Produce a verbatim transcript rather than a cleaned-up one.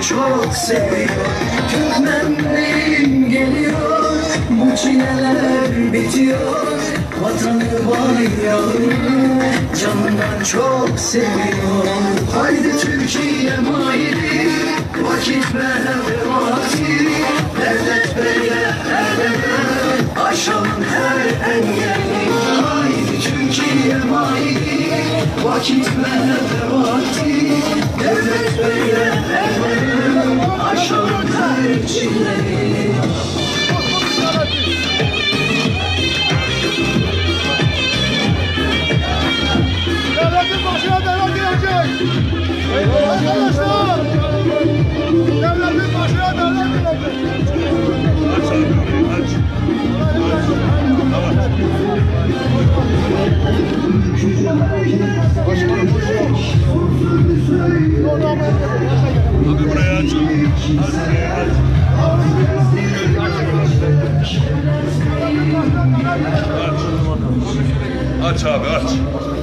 çok seviyor. Türkmenlerim geliyor, bu çileler bitiyor. Vatanı bayrağını canından çok seviyor. Haydi Türkiye maili, vakit ve vakti. Devlet beye erdeme, aşalım her engeli. Haydi Türkiye maili, vakit ve vakti. Devlet beye erdeme, aşalım her çileyi. Devletin başına devlet gelecek. Arkadaşlar, devletin başına devlet gelecek. Aç abi, aç. Hadi buraya aç. Hadi buraya aç. Aç. Aç abi aç.